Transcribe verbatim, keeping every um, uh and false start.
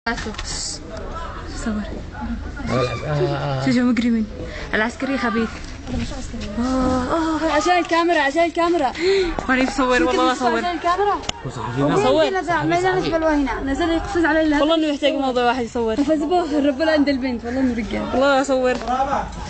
صور شو شو مجرمين. العسكري خبيث. اه عشان الكاميرا عشان الكاميرا وانا بصور والله بصور عشان الكاميرا بصور ما نزل هنا نزل يقفز على والله انه يحتاج موضوع واحد يصور فزبوه الرب عند البنت والله انه رجال والله اصور